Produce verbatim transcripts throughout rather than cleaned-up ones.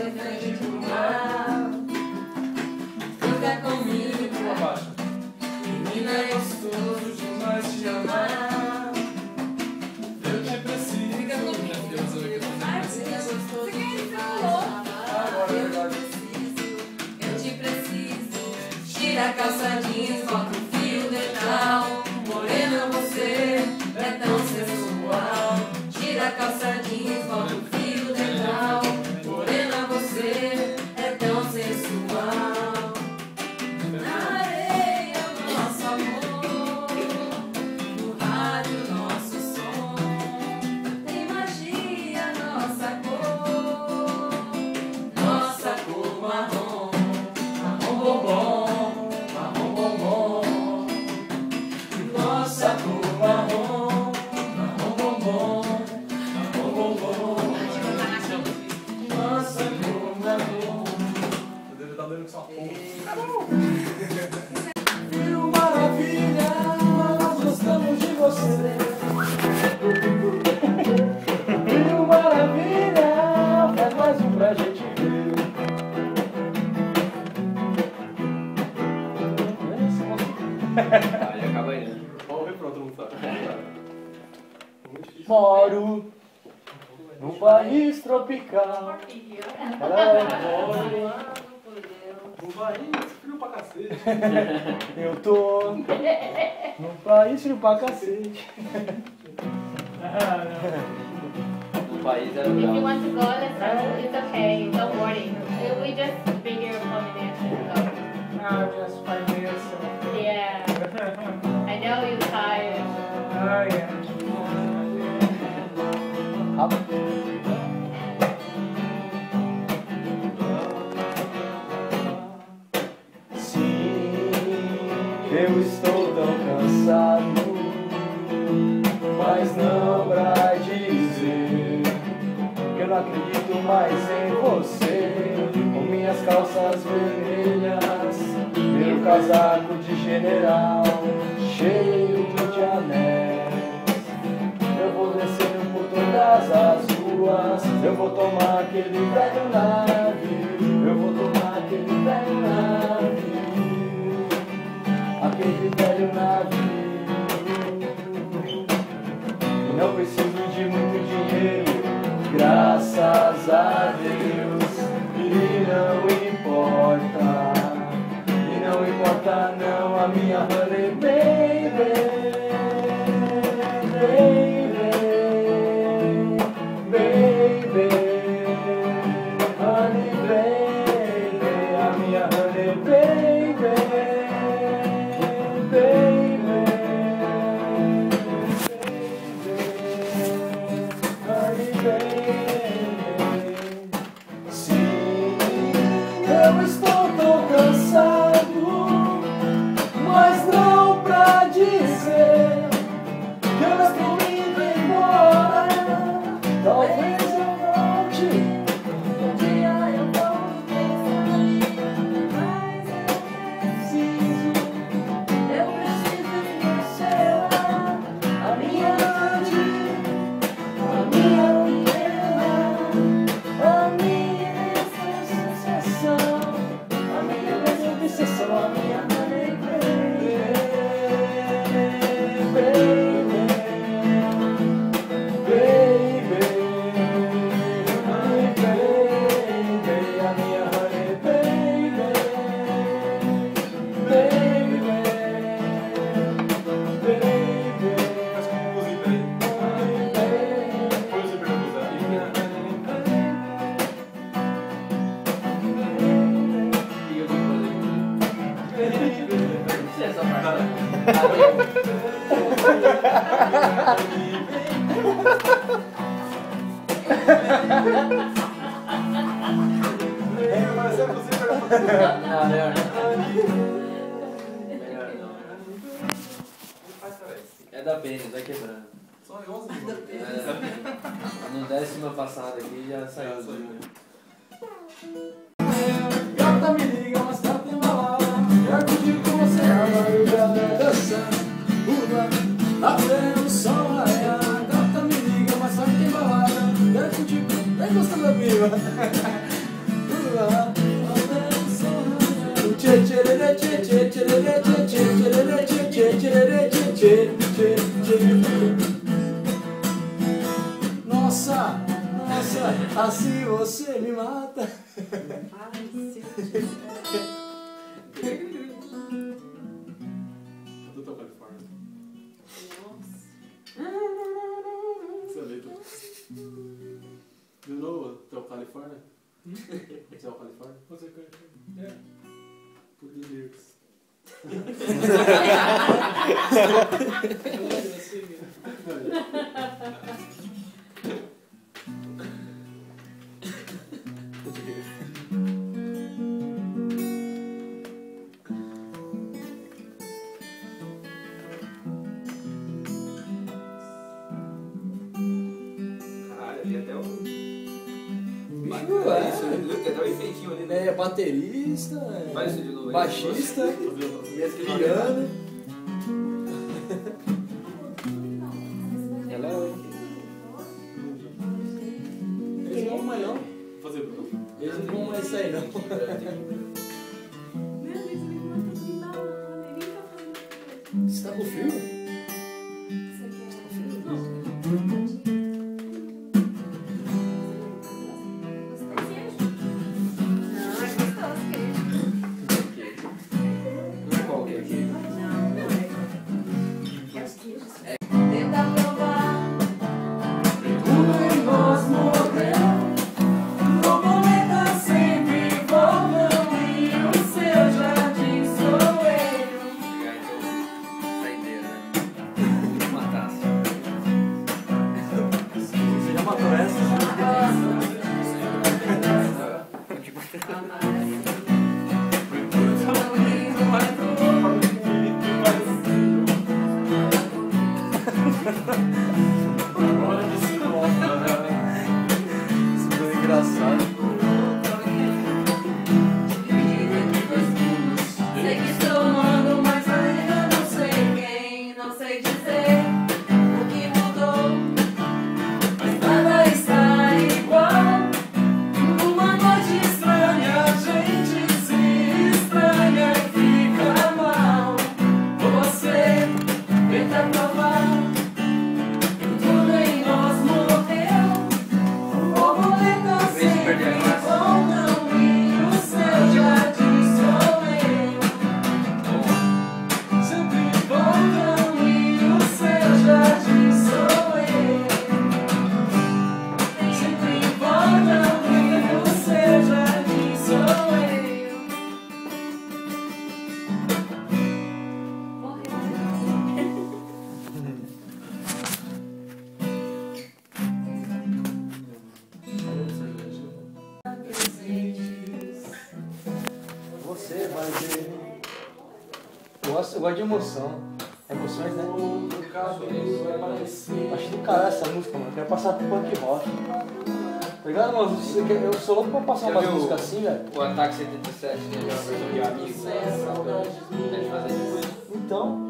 de frente pro mar. Fica comigo, menina, é gostoso demais te amar. Eu te preciso. Fica comigo, menina, é gostoso demais te amar. Eu te preciso, eu te preciso. Tira a calça jeans, bota o fio dental. Morena, você é tão sensual. Tira a calça jeans, bota o fio dental. Morena, você é tão sensual. Na areia, nosso amor. No rádio, nosso som. Tem magia, nossa cor. Nossa cor marrom. Marrom bombom. Marrom bombom. Nossa cor marrom. Marrom bombom. Marrom bombom. Nossa cor marrom. Eu devo estar dando com essa porra. Viu, maravilha, nós gostamos de você. Viu, maravilha, faz mais um pra gente ver. Aí acaba aí, né? Vamos ver pra todo mundo sabe. Muito difícil. Moro num país tropical. Um país frio pra cacete. Eu tô num país frio pra cacete. O país é If you legal. want to go, let's go. It's okay. Don't worry. We just figure combination. So. Ah, just five minutes. Yeah. I know you're tired. Ah, yeah. Sim, eu estou tão cansado, mas não pra dizer que eu não acredito mais em você. Com minhas calças vermelhas, meu casaco de general, cheio de anéis, eu vou descendo por todas as ruas, eu vou tomar aquele velho navio, eu vou tomar aquele velho navio, aquele velho navio. E não preciso de muito dinheiro, graças a Deus. E não importa, e não importa não a minha honey baby, baby, baby, honey baby, a minha honey baby, baby, honey baby. Sim, eu estou tão cansado, mas não pra dizer que eu não estou indo embora. Talvez eu volte, um dia eu vou pensar, mas eu preciso, eu preciso de você lá, a minha noite, a minha pequena, a minha sensação, a minha grande obsessão, a minha honey baby, baby, baby, honey baby, a minha honey baby, baby, baby, Faz como música, peraí. honey baby. Põe você perguntar. E eu vou fazer. Não sei essa parte. É, mas é você perguntar. Não, melhor não. Melhor não. Faz, peraí. É da pênis, vai quebrando. Só igualzinho. É, no décima passada aqui já saiu. Gata me liga, mas tá tem balada. Quero curtir com você a madrugada, dançando, pulando, até o sol raiar. Gata me liga, mas tá tem balada. Quero curtir com... Nem gostando da piba. Nossa, nossa, assim você me mata. Doutor Califórnia. Nossa. Essa letra. De novo, Hotel Califórnia? Hotel Califórnia? Hotel Califórnia. É. Por the lyrics. Caralho, ali até o. Bicho, é. Isso, tem até o efeitinho ali, né? É baterista, é Faz isso de novo aí. baixista, Piano. piano. Ela é. Eles não vão mais não. Fazer Bruno. Eles não vão mais sair não. Meu Deus, ele manda tudo da hora. Ele tá fazendo Você tá com frio? Você quer? Não. Não, é gostoso queijo. Não é qualquer aqui. Não, não é. Tenta provar. Tudo em nós morreu. Borboleta sempre voltam e o seu jardim sou eu. Pegar então. Saideira, né? Matasse. Você já matou essa? Olha que se nota, né? Isso foi engraçado. Sei que estou amando, mas ainda não sei quem. Não sei dizer o que mudou, mas nada está igual. Numa noite estranha, a gente se estranha e fica mal. Você tenta provar que tudo em nós morreu. Borboletas sempre voltam e o seu jardim sou eu. Sempre voltam e o seu jardim sou eu. Sempre voltam e o seu jardim sou eu. Você vai ver. Eu gosto, eu gosto de emoção. Emoções, né? Acho do caralho essa música, mano. Eu quero passar pro punk rock. Tá ligado, mano? Você quer- Eu sou louco pra passar Já umas viu músicas assim, velho. O Ataque setenta e sete, né? Já versão de amigo. Deve fazer depois. Então.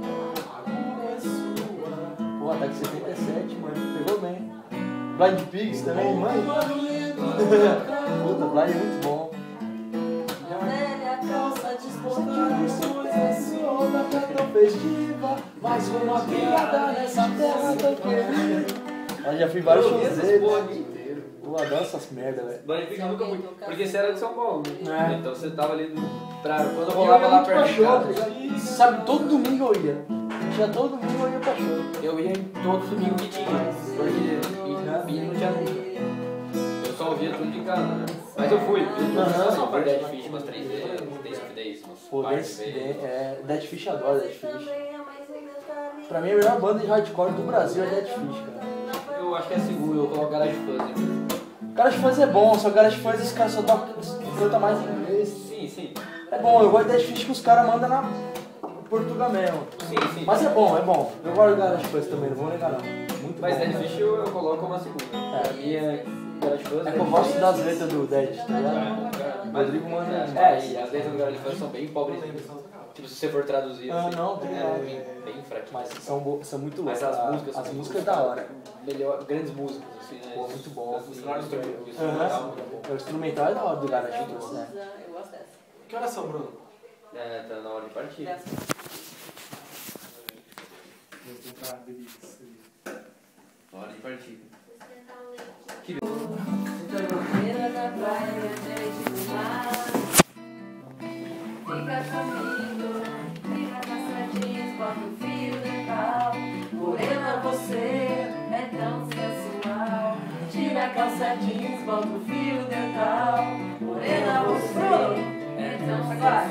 Pô, Ataque setenta e sete, mano. Pegou bem. Blind Pigs também, mãe. Puta, Blind é muito bom. Velha calça Onda tão festiva, mais uma piada nessa terra tão querida. Eu já fui vários Eu shows vi essas deles. porra aqui inteiro. Eu adoro essas merda, velho. Blind Pigs nunca fui. Porque você era de São Paulo, né? É. Então você tava ali do. Pra, quando eu Eu rolava ia lá muito pra perto de show, tá casa. ligado? Sabe, todo domingo eu ia. Tinha todo domingo eu ia pra show. Eu ia em todo domingo que tinha. Porque em Campinas não tinha nunca. Eu só ouvia tudo de casa, né? Mas eu fui. Eu Aham. só fui Dead Fish umas três vezes, Days of Days, umas Pô, quatro Dead, vezes. é, Dead Fish adora Dead Fish. Pra mim a melhor banda de hardcore do Brasil é Dead Fish, cara. Eu acho que é seguro, eu coloco Garage Fuzz. Garage Fuzz é bom, só Garage Fuzz os caras só tocam, cantam mais em inglês. Sim, sim. É bom, eu gosto de Dead Fish que os caras mandam na Portugal mesmo. Sim, sim. Mas é bom, é bom. Eu gosto de Garage Fuzz também, não vou negar não. Muito Mas bom. Dead Fish eu, eu coloco uma segunda. É. Pra mim é Garage Fuzz. É que eu gosto das letras do Dead, tá ligado? O Rodrigo manda. É, e as letras do Garage Fuzz são bem pobrezinhas. Tipo, se você for traduzir, Ah, assim, não, tem é nada. bem, bem fraquinho. Mas são, bo- são muito Mas loucas. as músicas As são músicas da hora. Melhor, grandes músicas, assim, né? Pô, muito bom. Assim, o instrumental, Aham. O instrumental é da hora do Garage Fuzz, né? Eu gosto dessa. Que horas são, Bruno? É, tá na hora de partir. Vou comprar bebidas. Na hora de partir. Beira da praia, gente do mar. Fica comigo, fica caçadinhos, bota o fio dental. Morena, você é tão sensual. Tira a calça jeans, bota o fio dental. Morena, você é tão sensual.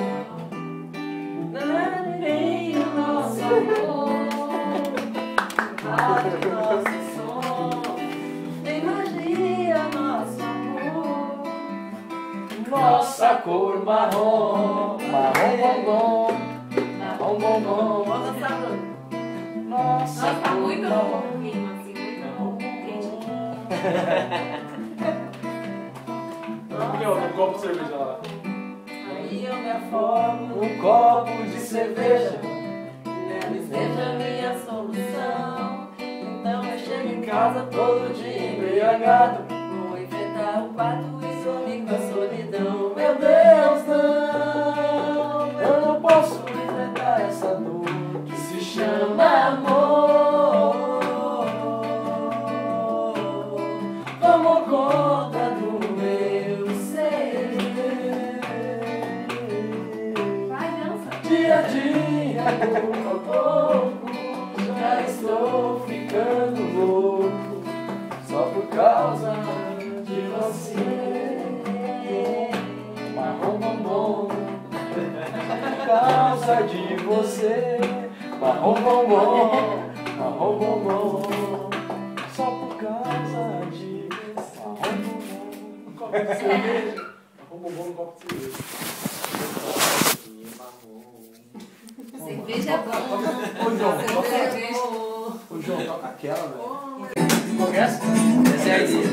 Vem o nosso amor, bate o nosso som. Tem magia, nosso amor. Nossa cor marrom, marrom bombom, marrom bombom. Vamos dançar, Bruno. Nossa Nossa, tá cor muito marrom. bom. Clima, assim, muito quente. Miguel, um copo de cerveja lá. Aí eu me afogo Um copo de cerveja. Talvez seja a minha solução. Então eu chego em casa todo dia embriagado. Vou enfrentar o quarto e sumir com a solidão. Meu Deus, não! Eu não posso enfrentar essa dor que se chama amor. Tomo conta do meu ser. Vai, dança. Dia a dia, pouco a pouco, já estou ficando louco, só por causa de você. Marrom bombom, por causa de você. Marrom bombom, marrom bombom, só por causa de você. Marrom Um copo de cerveja. Um bombom, um copo de cerveja. Cerveja é bom. Ô João, toca, Cerveja é bom. ô João, toca aquela, velho. Essa é a ideia.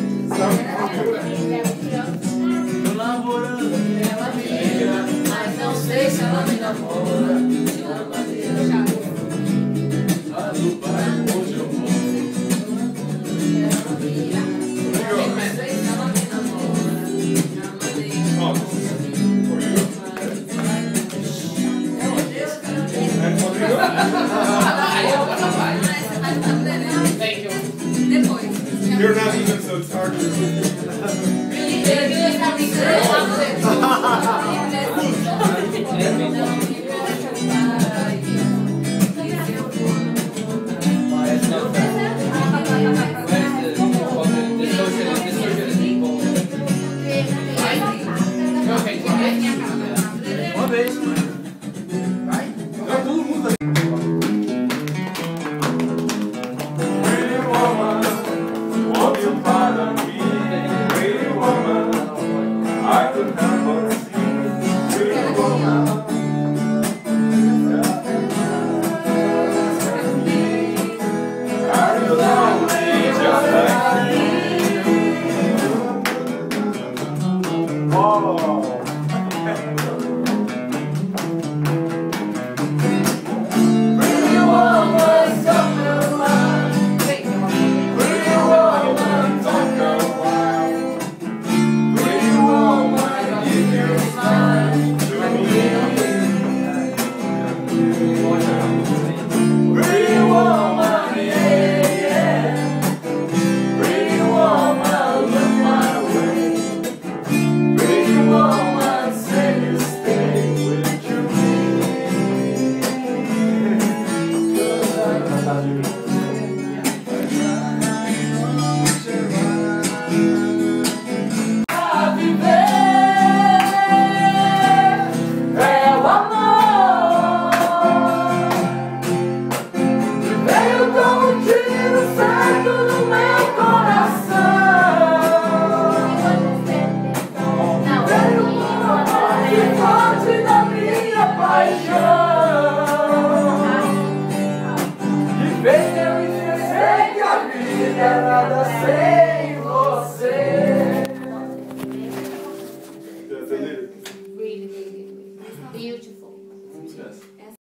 Tô namorando. Ela me liga, mas não sei se ela me namora. De uma maneira Lá do bairro onde eu moro. ela me liga, mas não sei se ela me namora. De uma Depois. You're not even so targeted. Mas não, Uma vez. Vai. Vai todo mundo aí. Pretty woman, won't you pardon me? Pretty woman, I could never see. Pretty woman. Are you lonely just like me? Oh. Pretty woman, stop your mind. Pretty woman, don't go wild. Pretty woman, give your smile to me. Pretty woman, yeah, yeah. Pretty woman, look my way. Pretty woman, say you stay with you. A viver é o amor. Veio com um tiro certo no meu coração. Veio com o amor e forte da minha paixão. E fez eu esquecer que a vida nada sei.